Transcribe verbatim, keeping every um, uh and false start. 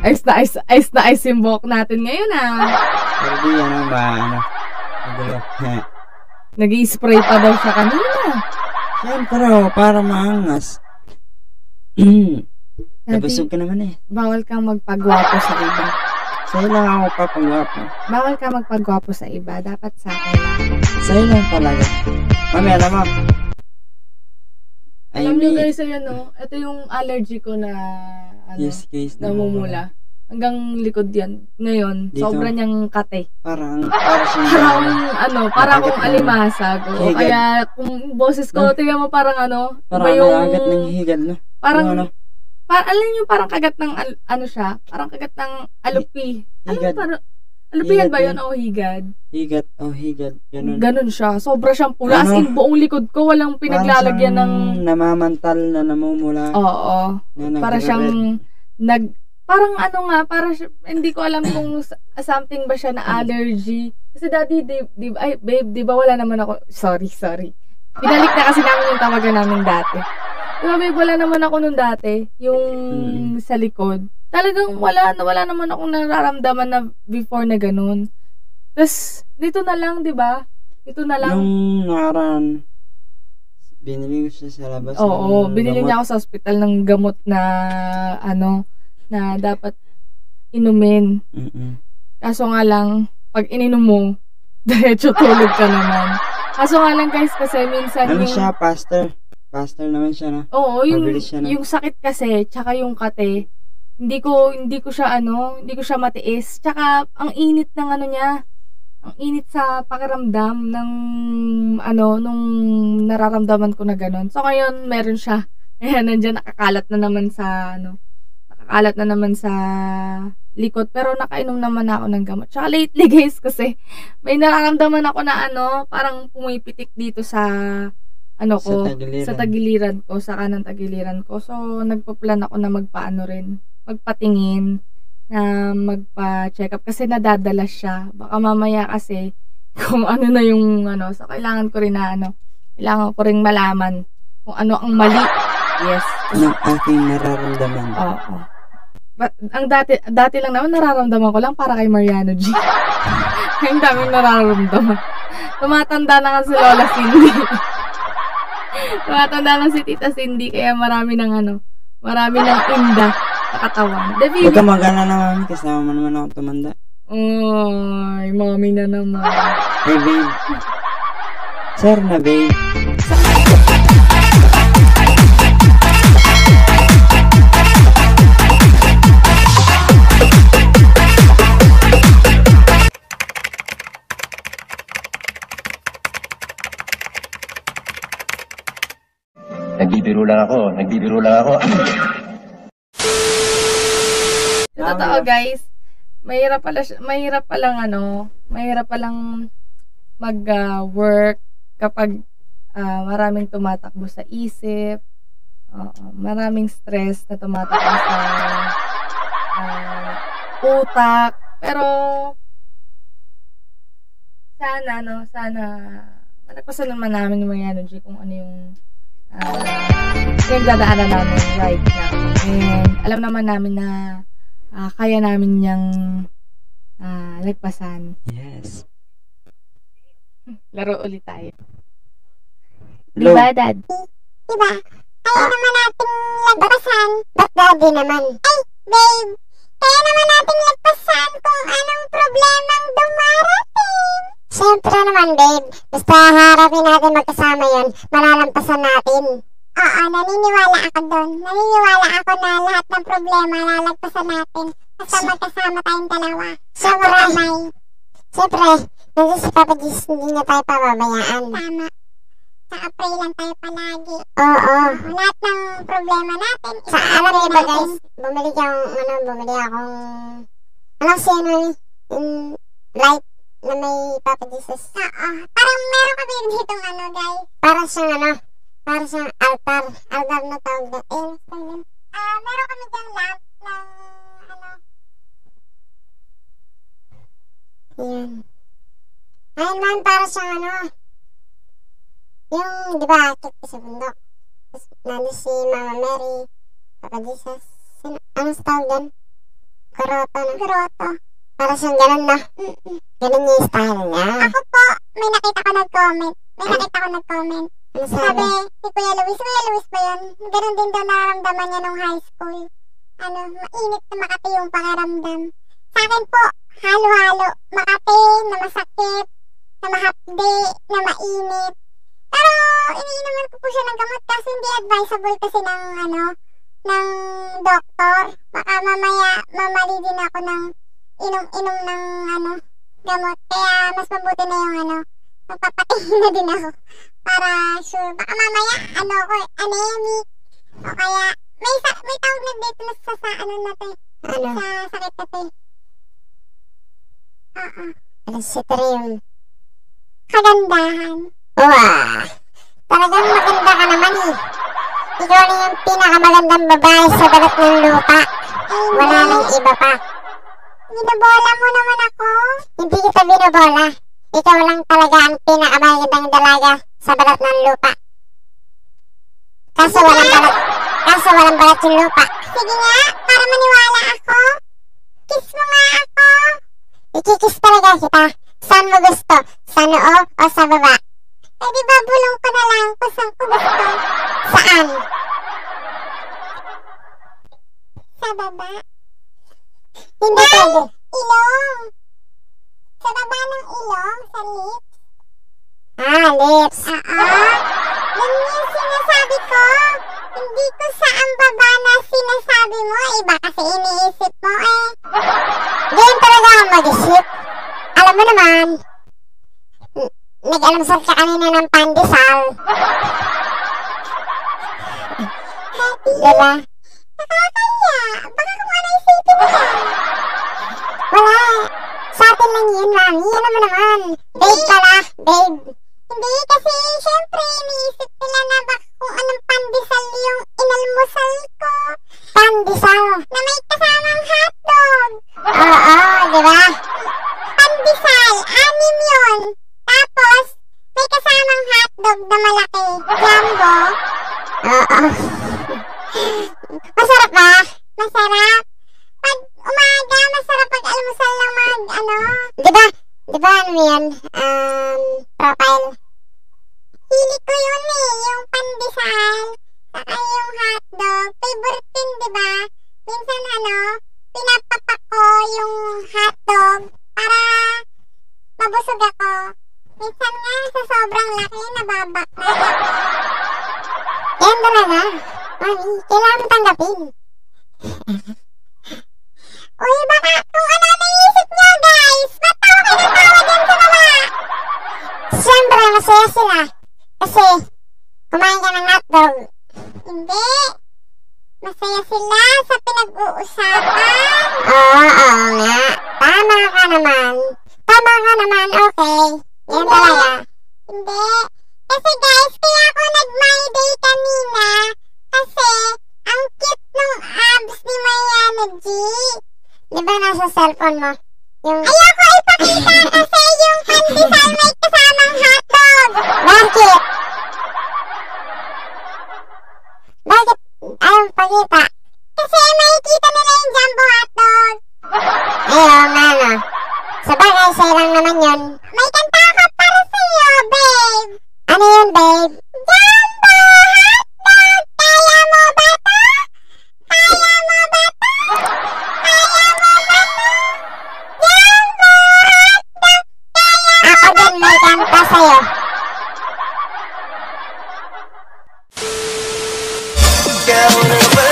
Ice na ice, ice na ice yung buhok natin ngayon ah. Pero di ano ba, ano, magulo. Nag-i-spray pa daw siya kanina. Siyempre, para maangas. Nabusog ka naman eh. Bawal kang magpagwapo sa iba. Sa'yo lang ako papagwapo. Bawal kang magpagwapo sa iba. Dapat sa akin lang. Sa'yo lang talaga. Mami, alam mo. Ay, Alam nyo may... guys, ayan no, ito yung allergy ko na ano, Yes, guys. namumula. Hanggang likod yan. Ngayon, Dito. sobra niyang kate. Parang, para siyang... Parang, ano, para Nakagat akong ng- alimasag. O, Higad. kaya, kung boses ko, No? tingnan mo parang ano, Parang iba yung, nakagat ng higad, no? parang, Yung ano, parang, alam niyo, parang kagat ng, al- ano siya, parang kagat ng alupi. Alam mo, Higad. parang, alupi yan Higad ba yun? yun. O higad? Higat, oh, higat. Ganun. Ganun siya. Sobra siyang pula. As Ano? in, buong likod ko, walang pinaglalagyan ng, Parang siyang namamantal na namumula. oo. Na Para nagre-red. siyang, nag, parang ano nga, para siya- hindi ko alam kung s- something ba siya na allergy. Kasi dati, di, di, ay, babe, di ba wala naman ako, sorry, sorry. Binalik na kasi namin yung tawagan namin dati. Di ba, babe, wala naman ako nung dati, yung Mm. sa likod. Talagang wala, wala naman akong nararamdaman na before na ganun. Tapos, dito na lang, di ba? Dito na lang. Yung nakaraan, binili ko siya sa labas. Oo, ng binili gamot. niya ako sa ospital ng gamot na, ano, na dapat inumin. Mm-mm. Kaso nga lang, pag ininom mo, diretso tulog ka naman. Kaso nga lang guys, kasi minsan Ano yung... siya, pastor? Pastor naman siya, no? Oo, yung, Mabilis siya, no? yung sakit kasi, tsaka yung kate, hindi ko, hindi ko siya ano, hindi ko siya matiis. Tsaka, ang init ng ano niya, ang init sa pakiramdam ng, ano, nung nararamdaman ko na ganun. So, ngayon, meron siya. Ayan, nandyan, nakakalat na naman sa, ano, nakakalat na naman sa likod. Pero nakainom naman ako ng gamot. Tsaka lately, guys, kasi may nararamdaman ako na, ano, parang pumipitik dito sa, ano ko, Sa tagiliran. sa tagiliran ko, sa kanang tagiliran ko. So, nagpa-plan ako na magpaano rin, magpatingin, na magpa-check up kasi nadadala siya. Baka mamaya kasi kung ano na yung ano, so kailangan ko rin na ano, kailangan ko rin malaman kung ano ang mali. Yes. Ng aking nararamdaman. Oo. But, ang dati, dati lang naman nararamdaman ko lang para kay Mariano G. Ang daming nararamdaman. Tumatanda na nga si Lola Cindy. Tumatanda na si Tita Cindy kaya marami ng ano, marami ng inda sa katawan. Huwag Definitely. ka mag-alala na, mami. Kasama mo naman ako tumanda. Ay, mami na naman. Hey, babe. Sir na, babe. Nagbibiro lang ako, nagbibiro lang ako. Sa totoo guys, mahirap pala, siya- mahirap palang ano, mahirap palang mag-work kapag ah, maraming tumatakbo sa isip, oo, maraming stress na tumatakbo sa ah, utak, pero sana, no, sana malagpasan naman namin yung mga energy kung ano yung uh, pinagdadaanan namin right now. And alam naman namin na ah, kaya namin niyang ah, lagpasan. Yes. Laro ulit tayo. Hello. Diba, Dad? Diba? Kaya naman nating lagpasan. Ba't daddy naman? Ay, babe! Kaya naman nating lagpasan kung anong problemang dumarating. Siyempre naman, babe. Basta harapin natin magkasama yon, malalampasan natin. Oo, naniniwala ako doon. Naniniwala ako na lahat ng problema lalagpasan natin. Basta magkasama tayong dalawa. Siyempre, may... Siyempre, nandiyan si Papa Jesus, hindi niya tayo pababayaan. Tama. Sa pray lang tayo palagi. Oo. Lahat ng problema natin. Sa alam niyo ba guys, bumili akong, ano, bumili akong, ano si ano, yung light na may Papa Jesus. Oo. Parang meron kami dito ano guys. Parang siyang ano, parang siyang altar. Altar na tawag na. Eh, saan yun? Ah, meron kami dyan lamp ng, ano. Yan. Ayun man, parang siyang ano, yung, di ba, akit sa bundok. Tapos, nandun si Mama Mary, Papa Jesus. Sino, anong tawag doon? Kuroto na. Kuroto. Para siyang ganun na. Mm-mm. Ganun yung style niya. Ako po, may nakita ko nag-comment. May nakita ko nag-comment. Ano sabi? Sabi, si Kuya Luis, Kuya Luis ba yun? Ganun din daw nararamdaman niya nung high school. Ano, mainit na Makati yung pangaramdam. Sa akin po, halo-halo. Makati, na masakit, na mahapdi, na mainit. Pero, iniinuman ko po siya ng gamot kasi hindi advisable kasi ng, ano, ng doktor. Baka mamaya, mamali din ako ng inom-inom ng, ano, gamot. Kaya, mas mabuti na yung, ano, magpapatingin na din ako. Para sure, baka mamaya, ano ako, anemic. O kaya, may, sa, may tawag na dito na sa, sa ano natin. Ano? Sa sakit natin. Oo. Ano si Trim? Kagandahan. Wow! Talagang maganda ka naman eh. Ikaw na yung pinakamagandang babae sa balat ng lupa. Ay, wala nang iba pa. Binobola mo naman ako? Hindi kita binobola. Ikaw lang talaga ang pinakamagandang dalaga sa balat ng lupa. Kaso walang balat. Kaso walang balat yung lupa. Sige nga, para maniwala ako. Kiss mo nga ako. Ikikiss talaga kita. Saan mo gusto? Sa noo o sa baba? Eh di ba bulong ko na lang kung saan ko gusto? Saan? Sa baba? Hindi pwede. Ilong. Sa baba ng ilong? Sa lips? Ah, lips. Oo. Yan yung sinasabi ko. Hindi ko sa ang baba na sinasabi mo. Iba kasi iniisip mo eh. Ganyan talaga ang mag-isip. Alam mo naman, nag-alamsal ka kanina ng pandesal. Diba? Nakakaya. Baka kung ano isipin mo yan. Wala. Sa atin lang yun, mami. Ano mo naman? Babe pala. Babe. Hindi, kasi syempre iniisip nila na baka kung anong pandesal yung inalmusal ko. Pandesal? Na may kasamang hotdog. Oo, diba? Pandesal, anim yun. Tapos, may kasamang hotdog na malaki. Jumbo. Oo. Masarap ba? Masarap. Pag umaga, masarap pag almusal ng mag, ano? Diba? Diba ano yan? Um, profile. Hili ko yun eh, yung pandesal. Saka yung hotdog. Favorite din, diba? Minsan ano, pinapapak ko yung hotdog para mabusog ako. Minsan nga, sa sobrang laki, nababaklas ako. Yan talaga. Mami, kailangan mo tanggapin. Uy, baka kung ano naisip nyo, guys. Ba't tawa kayo ng tawa dyan sa baba? Siyempre, masaya sila. Kasi, kumain ka ng hotdog. Hindi. Masaya sila sa pinag-uusapan. Oo, oo nga. Tama ka naman. Tama ka naman, okay. Yan talaga. Hindi. Kasi guys, kaya ako nag-my day kanina. Kasi, ang cute nung abs ni Mariana G. Diba nasa cellphone mo? Yung... Ayoko ipakita kasi yung pandesal may kasamang hotdog. Bakit? Bakit ayaw pakita? Kasi makikita nila yung jumbo hotdog. Ayaw nga no. Sabagay, sa'yo lang naman yun. May kanta ako para sa'yo, babe. Ano yun, babe? Jumbo hotdog! Kaya mo ba to? Kaya mo ba to? Kaya mo ba to? Jumbo hotdog! Kaya mo ba to? Ako din may kanta sa'yo. Girl,